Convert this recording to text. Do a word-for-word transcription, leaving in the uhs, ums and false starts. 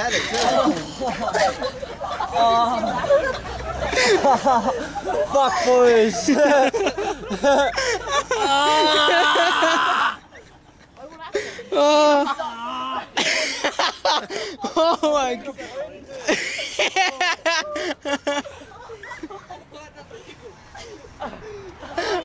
had it too. Fuck boys. Oh, oh my god.